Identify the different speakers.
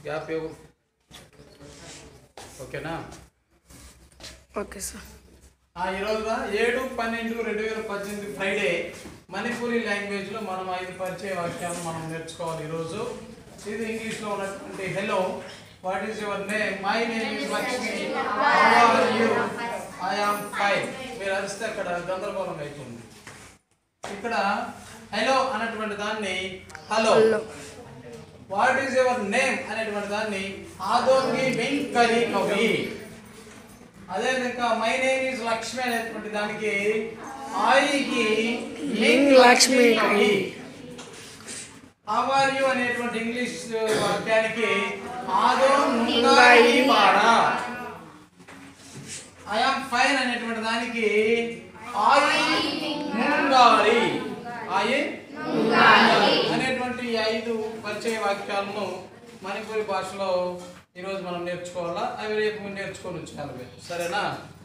Speaker 1: Gap ఇవ్వు. ఓకేనా?
Speaker 2: Okay sir.
Speaker 1: ఈరోజు 7/12/2018 ఫ్రైడే మణిపూరి లాంగ్వేజ్లో మనం 5 పరిచయ వాక్యాలను మనం నేర్చుకోవాలి ఈరోజు. ఇది ఇంగ్లీష్లో ఉన్నటువంటి hello, what is your name? My name is Lakshmi. How are you? I am fine. మీరు అరిస్తే అక్కడ గందరగోళం అవుతుంది. ఇక్కడ హలో అనేటువంటి దాన్ని hello, what is your name అనేటువంటి దాన్ని ఆదోంగి వెంకరి కవి. అదే విధంగా మై నేమ్ ఈజ్ లక్ష్మి అనేటువంటి దానికి ఆయికి లింగ్ లక్ష్మి కవి. హౌ ఆర్ యు అనేటువంటి ఇంగ్లీష్ వాక్యానికి ఆదో నుంగాయి పాడా. ఐ యామ్ ఫైన్ అనేటువంటి దానికి ఆయి నుంగారి అనేటువంటి 5 పరిచయ వాక్యాలను మణిపూరి భాషలో ఈరోజు మనం నేర్చుకోవాలా. అవి రేపు నేర్చుకొని ఉంచాలి. సరేనా?